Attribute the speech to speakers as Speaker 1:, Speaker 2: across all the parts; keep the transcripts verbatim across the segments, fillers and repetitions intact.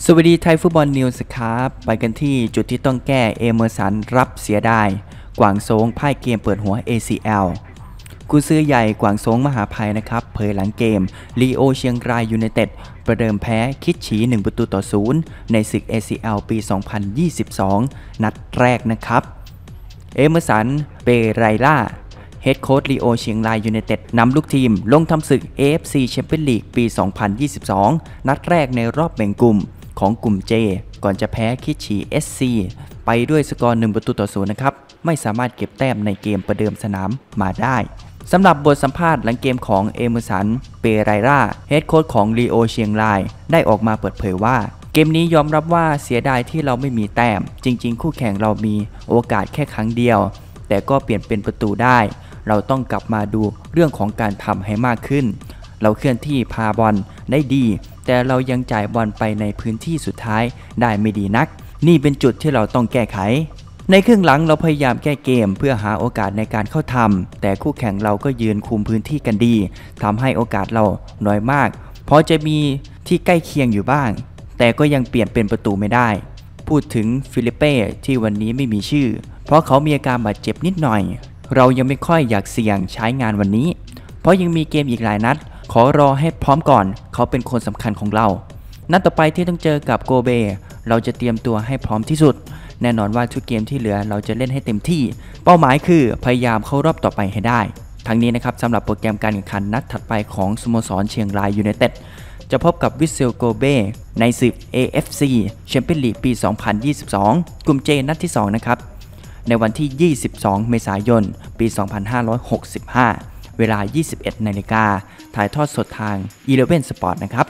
Speaker 1: สวัสดีไทยฟุตบอลนิวส์ครับไปกันที่จุดที่ต้องแก้เอเมอร์สันรับเสียดายกวางโซงพ่ายเกมเปิดหัว เอ ซี แอล กุนซือใหญ่กวางโซงมหาภัยนะครับเผยหลังเกมลีโอเชียงรายยูไนเต็ดประเดิมแพ้คิดฉีหนึ่งประตูต่อศูนย์ในศึก เอ ซี แอล ปี สองพันยี่สิบสอง นัดแรกนะครับเอเมอร์สันเปไรล่าเฮดโค้ชลีโอเชียงรายยูไนเต็ดนำลูกทีมลงทำศึก เอ เอฟ ซี แชมเปี้ยนลีกปี สองพันยี่สิบสอง นัดแรกในรอบแบ่งกลุ่มของกลุ่ม J ก่อนจะแพ้คิดฉี เอส ซี ไปด้วยสกอร์หนึ่งประตูต่อศูนย์นะครับไม่สามารถเก็บแต้มในเกมประเดิมสนามมาได้สำหรับบทสัมภาษณ์หลังเกมของเอเมอร์สันเปไรล่าเฮดโค้ชของลีโอเชียงรายได้ออกมาเปิดเผยว่าเกมนี้ยอมรับว่าเสียดายที่เราไม่มีแต้มจริงๆคู่แข่งเรามีโอกาสแค่ครั้งเดียวแต่ก็เปลี่ยนเป็นประตูได้เราต้องกลับมาดูเรื่องของการทำให้มากขึ้นเราเคลื่อนที่พาบอลได้ดีแต่เรายังจ่ายบอลไปในพื้นที่สุดท้ายได้ไม่ดีนักนี่เป็นจุดที่เราต้องแก้ไขในครึ่งหลังเราพยายามแก้เกมเพื่อหาโอกาสในการเข้าทำแต่คู่แข่งเราก็ยืนคุมพื้นที่กันดีทำให้โอกาสเราน้อยมากพอจะมีที่ใกล้เคียงอยู่บ้างแต่ก็ยังเปลี่ยนเป็นประตูไม่ได้พูดถึงฟิลิเป้ที่วันนี้ไม่มีชื่อเพราะเขามีอาการบาดเจ็บนิดหน่อยเรายังไม่ค่อยอยากเสี่ยงใช้งานวันนี้เพราะยังมีเกมอีกหลายนัดขอรอให้พร้อมก่อนเขาเป็นคนสำคัญของเรานัดต่อไปที่ต้องเจอกับโกเบเราจะเตรียมตัวให้พร้อมที่สุดแน่นอนว่าทุกเกมที่เหลือเราจะเล่นให้เต็มที่เป้าหมายคือพยายามเข้ารอบต่อไปให้ได้ทั้งนี้นะครับสำหรับโปรแกรมการแข่งขันนัดถัดไปของสโมสรเชียงรายยูไนเต็ดจะพบกับวิสเซลโกเบในศึก เอ เอฟ ซี แชมเปี้ยนลีกปี สองพันยี่สิบสอง กลุ่ม J นัดที่สองนะครับในวันที่ยี่สิบสองเมษายนปี สองพันห้าร้อยหกสิบห้า เวลา ยี่สิบเอ็ดนาฬิกาถ่ายทอดสดทาง อีเลฟเว่น สปอร์ต นะครับ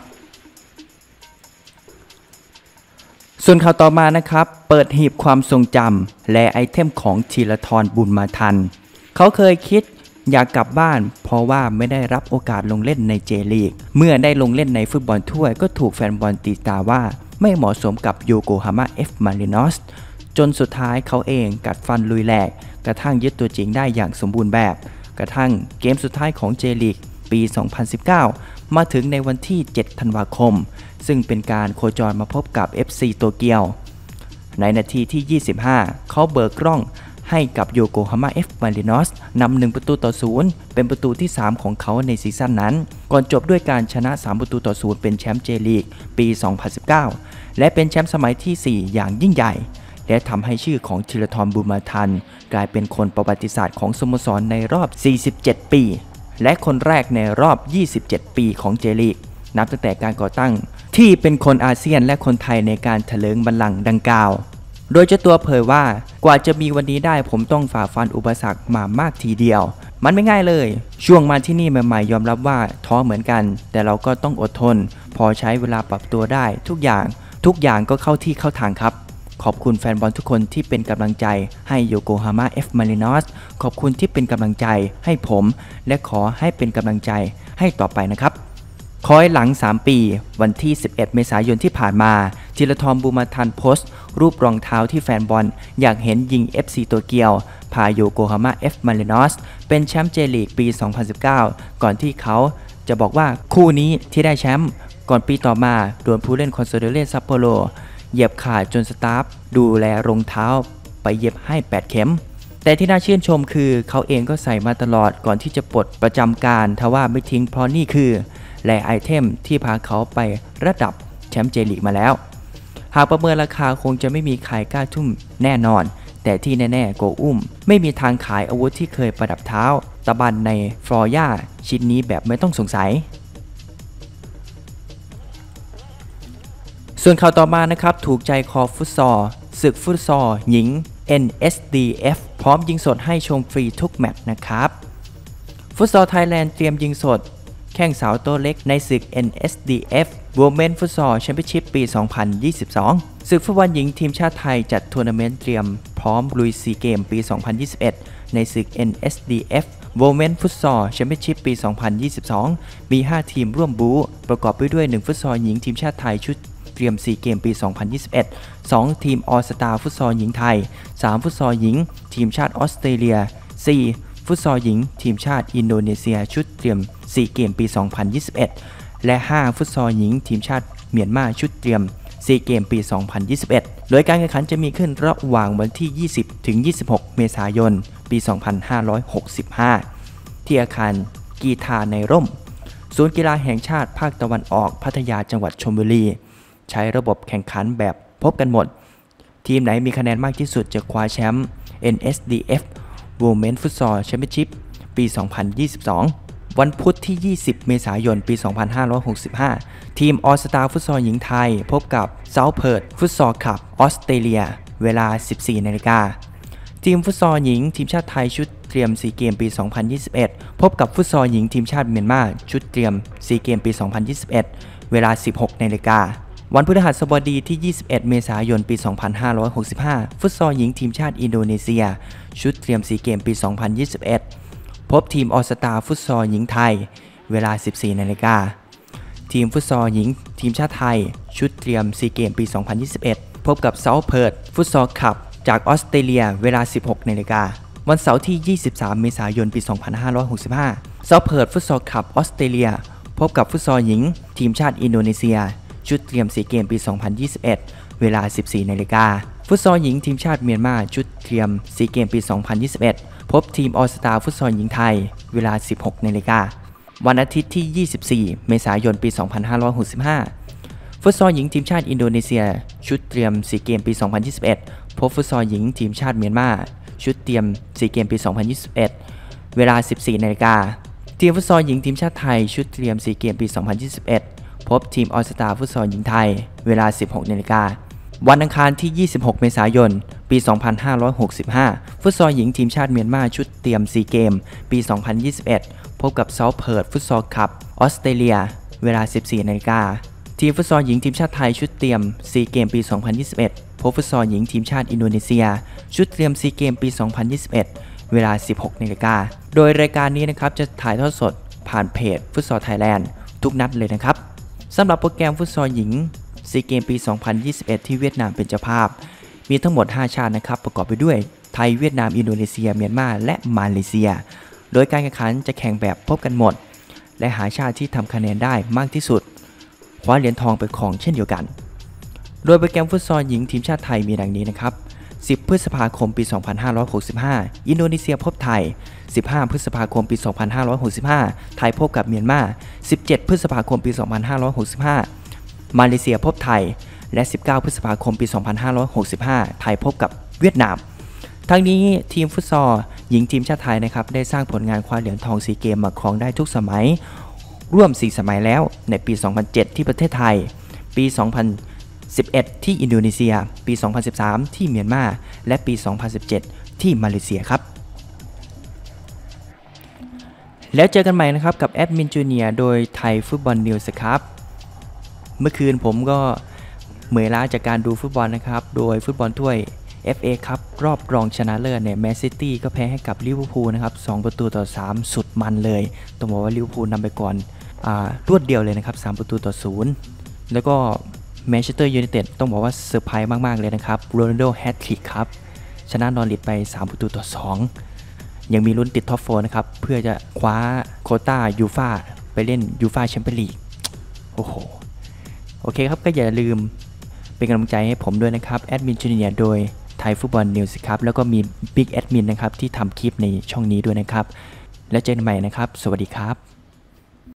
Speaker 1: ส่วนข่าวต่อมานะครับเปิดหีบความทรงจำและไอเทมของธีรทรบุญมาทันเขาเคยคิดอยากกลับบ้านเพราะว่าไม่ได้รับโอกาสลงเล่นในเจลีกเมื่อได้ลงเล่นในฟุตบอลถ้วยก็ถูกแฟนบอลตีตาว่าไม่เหมาะสมกับโยโกฮาม่า เอฟ มารินอสจนสุดท้ายเขาเองกัดฟันลุยแหลกกระทั่งยึดตัวจริงได้อย่างสมบูรณ์แบบกระทั่งเกมสุดท้ายของเจลีกปี สองพันสิบเก้า มาถึงในวันที่ เจ็ดธันวาคมซึ่งเป็นการโคจรมาพบกับ เอฟ ซี โตเกียวในนาทีที่ ยี่สิบห้า เขาเบิกกล้องให้กับโยโกฮาม่า เอฟ มารินอสนำหนึ่งประตูต่อศูนย์เป็นประตูที่ สาม ของเขาในซีซั่นนั้นก่อนจบด้วยการชนะ สาม ประตูต่อศูนย์เป็นแชมป์เจลีกปี สองพันสิบเก้า และเป็นแชมป์สมัยที่ สี่ อย่างยิ่งใหญ่และทำให้ชื่อของธีรทรบุญมาทันกลายเป็นคนประวัติศาสตร์ของสโมสรในรอบ สี่สิบเจ็ด ปีและคนแรกในรอบ ยี่สิบเจ็ด ปีของเจลีกนับตั้งแต่การก่อตั้งที่เป็นคนอาเซียนและคนไทยในการเถลิงบัลลังก์ดังกล่าวโดยเจ้าตัวเผยว่ากว่าจะมีวันนี้ได้ผมต้องฝ่าฟันอุปสรรคมามากทีเดียวมันไม่ง่ายเลยช่วงมาที่นี่ใหม่ๆยอมรับว่าท้อเหมือนกันแต่เราก็ต้องอดทนพอใช้เวลาปรับตัวได้ทุกอย่างทุกอย่างก็เข้าที่เข้าทางครับขอบคุณแฟนบอลทุกคนที่เป็นกำลังใจให้โยโกฮาม่า เอฟ มารินอสขอบคุณที่เป็นกำลังใจให้ผมและขอให้เป็นกำลังใจให้ต่อไปนะครับคอยหลังสามปีวันที่สิบเอ็ดเมษายนที่ผ่านมาธีรทรบุญมาทันโพสต์รูปรองเท้าที่แฟนบอลอยากเห็นยิง เอฟ ซี โตเกียวพาโยโกฮาม่า เอฟ มารินอสเป็นแชมป์เจลีกปี สองพันสิบเก้า ก่อนที่เขาจะบอกว่าคู่นี้ที่ได้แชมป์ก่อนปีต่อมาโดนผู้เล่นคอนซาโดเรซัปโปโรเหยียบขาดจนสตาฟดูแลรองเท้าไปเย็บให้แปดเข็มแต่ที่น่าชื่นชมคือเขาเองก็ใส่มาตลอดก่อนที่จะปลดประจำการทว่าไม่ทิ้งเพราะนี่คือและไอเทมที่พาเขาไประดับแชมป์เจลีกมาแล้วหากประเมินราคาคงจะไม่มีใครกล้าทุ่มแน่นอนแต่ที่แน่ๆโกอุ้มไม่มีทางขายอาวุธที่เคยประดับเท้าตะบันในฟลอร์ย่าชิ้นนี้แบบไม่ต้องสงสัยส่วนข่าวต่อมานะครับถูกใจคอฟุตซอลศึกฟุตซอลหญิง เอ็น เอส ดี เอฟ พร้อมยิงสดให้ชมฟรีทุกแมตช์นะครับฟุตซอลไทยแลนด์เตรียมยิงสดแข่งสาวโตเล็กในศึก เอ็น เอส ดี เอฟ Women Futsal Championship ปี สองพันยี่สิบสอง ศึกฟุตบอลหญิงทีมชาติไทยจัดทัวร์นาเมนต์เตรียมพร้อมลุยซีเกมปี สองพันยี่สิบเอ็ด ในศึก เอ็น เอส ดี เอฟ Women Futsal Championship ปี สองพันยี่สิบสอง มี ห้า ทีมร่วมบู๊ประกอบไปด้วย หนึ่ง ฟุตซอลหญิงทีมชาติไทยชุดเตรียมซีเกมปี สองพันยี่สิบเอ็ด สอง ทีมออลสตาร์ฟุตซอลหญิงไทย สาม ฟุตซอลหญิงทีมชาติออสเตรเลีย สี่ ฟุตซอลหญิงทีมชาติอินโดนีเซียชุดเตรียมซีเกมปี สองพันยี่สิบเอ็ด และ ห้า ฟุตซอลหญิงทีมชาติเมียนมาชุดเตรียมซีเกมปี สองพันยี่สิบเอ็ด โดยการแข่งขันจะมีขึ้นระหว่างวันที่ ยี่สิบถึงยี่สิบหก เมษายน ปี สองพันห้าร้อยหกสิบห้า ที่อาคารกีฬาในร่มศูนย์กีฬาแห่งชาติภาคตะวันออกพัทยาจังหวัดชลบุรีใช้ระบบแข่งขันแบบพบกันหมดทีมไหนมีคะแนนมากที่สุดจะคว้าแชมป์ เอ็น เอส ดี เอฟ Women's Futsal Championship ปี สองพันยี่สิบสอง วันพุธที่ ยี่สิบ เมษายน ปี สองพันห้าร้อยหกสิบห้า ทีม All Star Futsal หญิงไทยพบกับ South Perth Futsal Club ออสเตรเลียเวลา สิบสี่ นาฬิกาทีมฟุตซอลหญิงทีมชาติไทยชุดเตรียมซีเกมปี สองพันยี่สิบเอ็ด พบกับฟุตซอลหญิงทีมชาติเมียนมาชุดเตรียมซีเกมปี สองพันยี่สิบเอ็ด เวลา สิบหก นาฬิกาวันพฤหัสบดีที่ ยี่สิบเอ็ด เมษายน ปี สองพันห้าร้อยหกสิบห้า ฟุตซอลหญิงทีมชาติอินโดนีเซียชุดเตรียมซีเกมปี สองพันยี่สิบเอ็ด พบทีมออสตาฟุตซอลหญิงไทยเวลา สิบสี่ นาฬิกาทีมฟุตซอลหญิงทีมชาติไทยชุดเตรียมซีเกมปี สองพันยี่สิบเอ็ด พบกับ South Perth Futsal Club จากออสเตรเลียเวลา สิบหก นาฬิกาวันเสาร์ที่ ยี่สิบสาม เมษายน ปี สองพันห้าร้อยหกสิบห้า South Perth Futsal Club ออสเตรเลียพบกับฟุตซอลหญิงทีมชาติอินโดนีเซียชุดเตรียมซีเกมปี สองพันยี่สิบเอ็ด เวลา สิบสี่ นาฬิกาฟุตซอลหญิงทีมชาติเมียนมาชุดเตรียมซีเกมปี สองพันยี่สิบเอ็ด พบทีมออสตาฟุตซอลหญิงไทยเวลา สิบหก นาฬิกาวันอาทิตย์ที่ ยี่สิบสี่ เมษายน ปี สองพันห้าร้อยหกสิบห้า ฟุตซอลหญิงทีมชาติอินโดนีเซียชุดเตรียมซีเกมปี สองพันยี่สิบเอ็ด พบฟุตซอลหญิงทีมชาติเมียนมาชุดเตรียมซีเกมปี สองพันยี่สิบเอ็ด เวลา สิบสี่ นาฬิกาทีมฟุตซอลหญิงทีมชาติไทยชุดเตรียมซีเกมปี สองพันยี่สิบเอ็ด พบทีมออสตาฟุตซอลหญิงไทยเวลา สิบหก นาฬิกาวันอังคารที่ ยี่สิบหก เมษายน ปี สองพันห้าร้อยหกสิบห้า ฟุตซอลหญิงทีมชาติเมียนมาชุดเตรียมซีเกมปี สองพันยี่สิบเอ็ด พบกับ South Perth Futsal Club ออสเตรเลียเวลา สิบสี่ นาฬิกาทีมฟุตซอลหญิงทีมชาติไทยชุดเตรียมซีเกมปี สองพันยี่สิบเอ็ด พบฟุตซอลหญิงทีมชาติอินโดนีเซียชุดเตรียมซีเกมปี สองพันยี่สิบเอ็ด เวลา สิบหก นาฬิกาโดยรายการนี้นะครับจะถ่ายทอดสดผ่านเพจฟุตซอลไทยแลนด์ทุกนัดเลยนะครับสำหรับโปรแกรมฟุตซอลหญิงซีเกมปี สองพันยี่สิบเอ็ด ที่เวียดนามเป็นเจ้าภาพมีทั้งหมด ห้า ชาตินะครับประกอบไปด้วยไทยเวียดนามอินโดนีเซียเมียนมาและมาเลเซียโดยการแข่งขันจะแข่งแบบพบกันหมดและหาชาติที่ทำคะแนนได้มากที่สุดคว้าเหรียญทองไปครองเช่นเดียวกันโดยโปรแกรมฟุตซอลหญิงทีมชาติไทยมีดังนี้นะครับสิบ พฤษภาคมปี สองพันห้าร้อยหกสิบห้า อินโดนีเซียพบไทยสิบห้า พฤษภาคมปี สองพันห้าร้อยหกสิบห้า ไทยพบกับเมียนมาสิบเจ็ด พฤษภาคมปี สองพันห้าร้อยหกสิบห้า มาเลเซียพบไทยและสิบเก้า พฤษภาคมปี สองพันห้าร้อยหกสิบห้า ไทยพบกับเวียดนามทั้งนี้ทีมฟุตซอลหญิงทีมชาติไทยนะครับได้สร้างผลงานคว้าเหรียญทองซีเกมมาครองได้ทุกสมัยร่วมสี่สมัยแล้วในปี สองพันเจ็ด ที่ประเทศไทยปี สองพันสิบเอ็ด ที่อินโดนีเซียปี สองพันสิบสาม ที่เมียนมาและปี สองพันสิบเจ็ด ที่มาเลเซียครับแล้วเจอกันใหม่นะครับกับแอดมินจูเนียร์โดยไทยฟุตบอลนิวส์ครับเมื่อคืนผมก็เหมื่อยล้าจากการดูฟุตบอลนะครับโดยฟุตบอลถ้วย เอฟ เอ ครับรอบรองชนะเลิศเนี่ยแมนซิตี้ก็แพ้ให้กับลิเวอร์พูลนะครับสองประตูต่อสามสุดมันเลยต้องบอกว่าลิเวอร์พูลนำไปก่อนอ่ารวดเดียวเลยนะครับสามประตูต่อศูนย์แล้วก็แมนเชสเตอร์ยูไนเต็ดต้องบอกว่าเซอร์ไพรส์มากๆเลยนะครับโรนัลโดแฮตทริกครับชนะนอริทไปสามประตูต่อสองยังมีลุ้นติดท็อปโฟร์นะครับเพื่อจะคว้าโควต้ายูฟ่าไปเล่นยูฟ่าแชมเปี้ยนลีกโอ้โหโอเคครับก็อย่าลืมเป็นกำลังใจให้ผมด้วยนะครับแอดมินจูเนียร์โดยไทยฟุตบอลนิวส์ครับแล้วก็มีบิ๊กแอดมินนะครับที่ทำคลิปในช่องนี้ด้วยนะครับแล้วเจอกันใหม่นะครับสวัสดีครับ